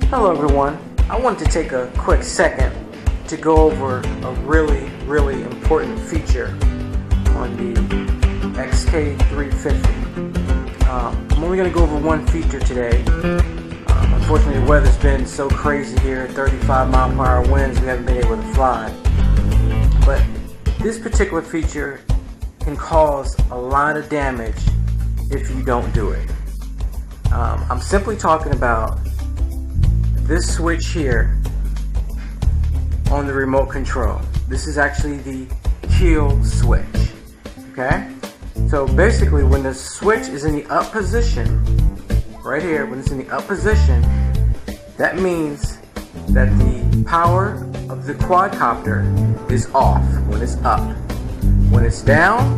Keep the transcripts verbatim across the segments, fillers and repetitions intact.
Hello everyone, I wanted to take a quick second to go over a really, really important feature on the X K three fifty. Um, I'm only going to go over one feature today. Um, unfortunately the weather's been so crazy here, thirty-five mile per hour winds, we haven't been able to fly. But this particular feature can cause a lot of damage if you don't do it. Um, I'm simply talking about this switch here on the remote control. This is actually the kill switch. Okay? So basically when the switch is in the up position, right here, when it's in the up position, that means that the power of the quadcopter is off when it's up. When it's down,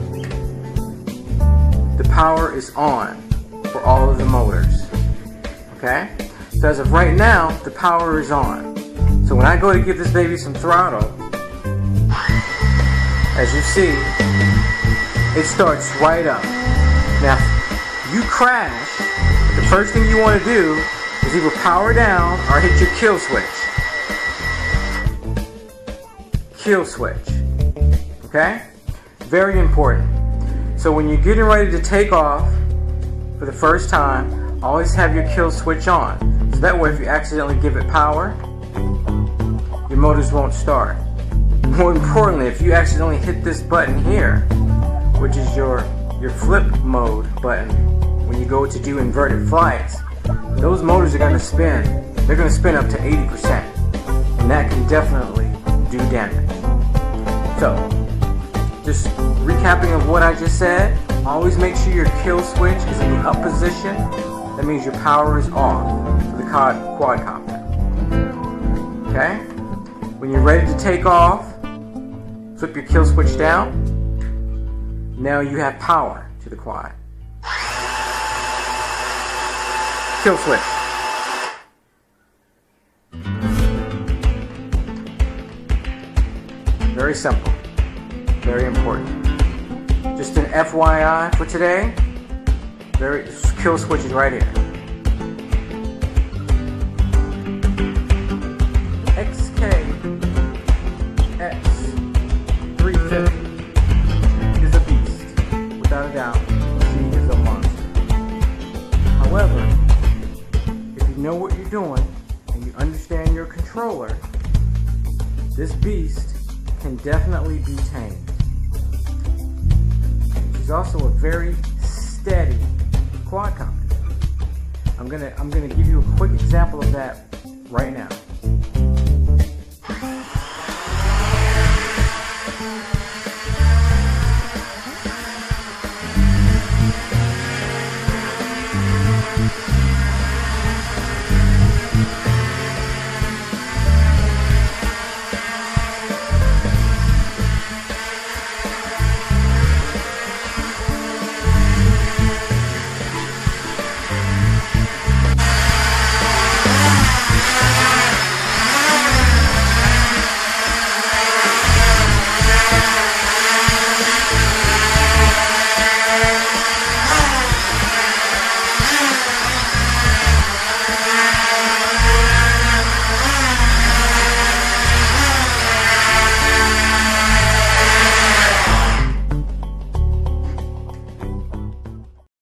the power is on for all of the motors. Okay? So as of right now, the power is on. So when I go to give this baby some throttle, as you see, it starts right up. Now, if you crash, the first thing you want to do is either power down or hit your kill switch. Kill switch. Okay? Very important. So when you're getting ready to take off for the first time, always have your kill switch on. So that way if you accidentally give it power, your motors won't start. More importantly, if you accidentally hit this button here, which is your, your flip mode button, when you go to do inverted flights, those motors are going to spin. They're going to spin up to eighty percent. And that can definitely do damage. So, just recapping of what I just said, always make sure your kill switch is in the up position. That means your power is off for the quadcopter. Okay? When you're ready to take off, flip your kill switch down. Now you have power to the quad. Kill switch. Very simple. Very important. Just an F Y I for today. Very kill switch is right here. X K X three fifty is a beast, without a doubt. She is a monster. However, if you know what you're doing and you understand your controller, this beast can definitely be tamed. She's also a very steady quadcopter. I'm gonna I'm gonna give you a quick example of that right now.